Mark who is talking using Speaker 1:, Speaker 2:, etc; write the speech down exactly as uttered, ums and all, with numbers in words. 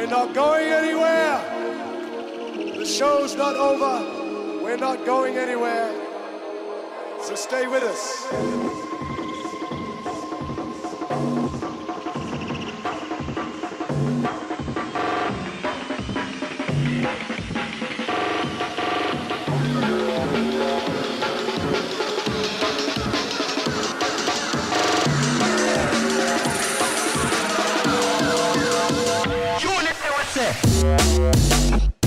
Speaker 1: We're not going anywhere. The show's not over. We're not going anywhere. So stay with us.
Speaker 2: You understand what I said?